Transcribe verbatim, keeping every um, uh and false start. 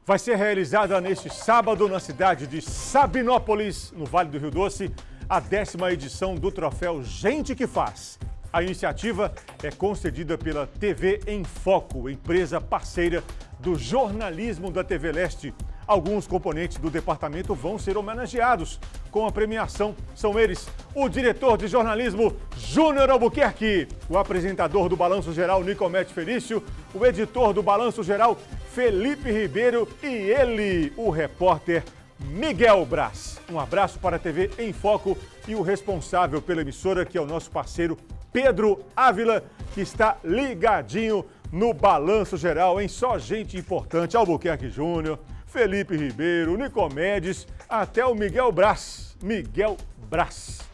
vai ser realizada neste sábado na cidade de Sabinópolis, no Vale do Rio Doce, a décima edição do troféu Gente que Faz. A iniciativa é concedida pela T V em Foco, empresa parceira do jornalismo da T V Leste. Alguns componentes do departamento vão ser homenageados com a premiação. São eles o diretor de jornalismo Júnior Albuquerque, o apresentador do Balanço Geral Nicomete Felício, o editor do Balanço Geral Felipe Ribeiro e ele, o repórter Miguel Braz. Um abraço para a T V em Foco e o responsável pela emissora, que é o nosso parceiro Pedro Ávila, que está ligadinho no Balanço Geral, hein? Só gente importante, Albuquerque Júnior, Felipe Ribeiro, Nicomedes, até o Miguel Braz. Miguel Braz.